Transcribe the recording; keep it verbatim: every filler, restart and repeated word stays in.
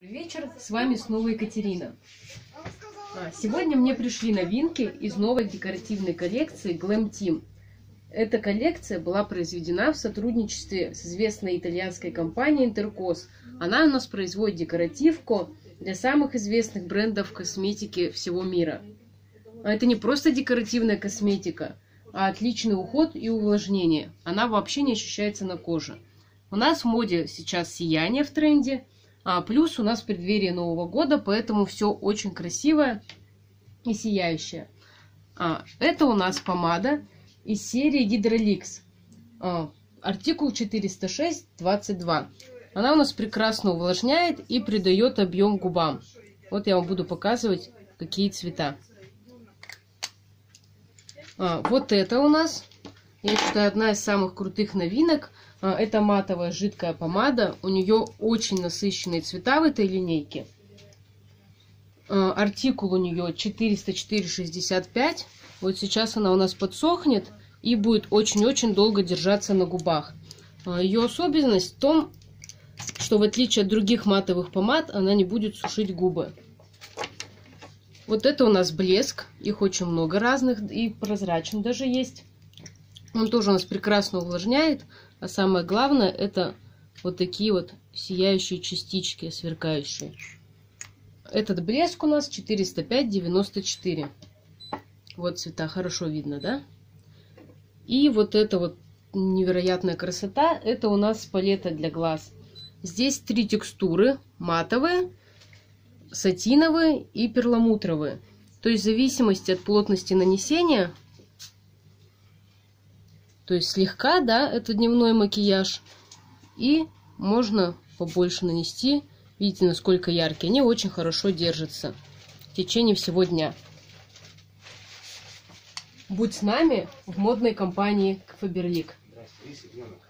Вечер, с вами снова Екатерина. Сегодня мне пришли новинки из новой декоративной коллекции Glam Team. Эта коллекция была произведена в сотрудничестве с известной итальянской компанией Intercos. Она у нас производит декоративку для самых известных брендов косметики всего мира. Это не просто декоративная косметика, а отличный уход и увлажнение. Она вообще не ощущается на коже. У нас в моде сейчас сияние в тренде. А плюс у нас преддверие Нового года, поэтому все очень красивое и сияющее. А, это у нас помада из серии Hydrolix. А, артикул четыреста шесть двадцать два. Она у нас прекрасно увлажняет и придает объем губам. Вот я вам буду показывать, какие цвета. А, вот это у нас, я считаю, одна из самых крутых новинок. Это матовая жидкая помада. У нее очень насыщенные цвета в этой линейке. Артикул у нее четыреста четыре шестьдесят пять. Вот сейчас она у нас подсохнет и будет очень-очень долго держаться на губах. Ее особенность в том, что в отличие от других матовых помад, она не будет сушить губы. Вот это у нас блеск. Их очень много разных и прозрачный даже есть. Он тоже у нас прекрасно увлажняет. А самое главное, это вот такие вот сияющие частички, сверкающие. Этот блеск у нас четыреста пять девяносто четыре. Вот цвета, хорошо видно, да? И вот эта вот невероятная красота, это у нас палета для глаз. Здесь три текстуры: матовые, сатиновые и перламутровые. То есть в зависимости от плотности нанесения, то есть слегка, да, это дневной макияж. И можно побольше нанести. Видите, насколько яркие. Они очень хорошо держатся в течение всего дня. Будь с нами в модной компании Faberlic.